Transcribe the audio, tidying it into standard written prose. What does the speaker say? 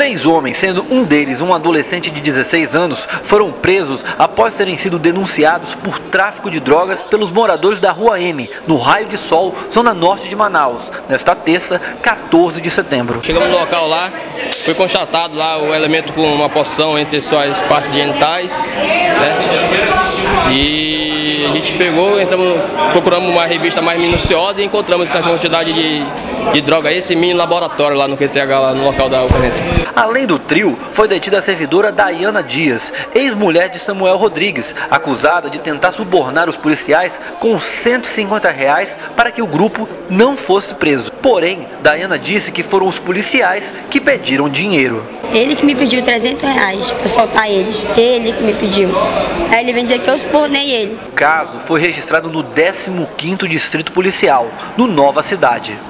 3 homens, sendo um deles um adolescente de 16 anos, foram presos após terem sido denunciados por tráfico de drogas pelos moradores da Rua M, no Raio de Sol, zona norte de Manaus, nesta terça, 14 de setembro. Chegamos no local lá, foi constatado lá o elemento com uma porção entre suas partes genitais, né? E a gente pegou, procuramos uma revista mais minuciosa e encontramos essa quantidade de droga, esse mini laboratório lá no QTH, lá no local da ocorrência. Além do trio, foi detida a servidora Dayana Dias, ex-mulher de Samuel Rodrigues, acusada de tentar subornar os policiais com R$150 para que o grupo não fosse preso. Porém, Dayana disse que foram os policiais que pediram dinheiro. Ele que me pediu R$300 para soltar eles, ele que me pediu. Aí ele vem dizer que eu subornei ele. O caso foi registrado no 15º Distrito Policial, no Nova Cidade.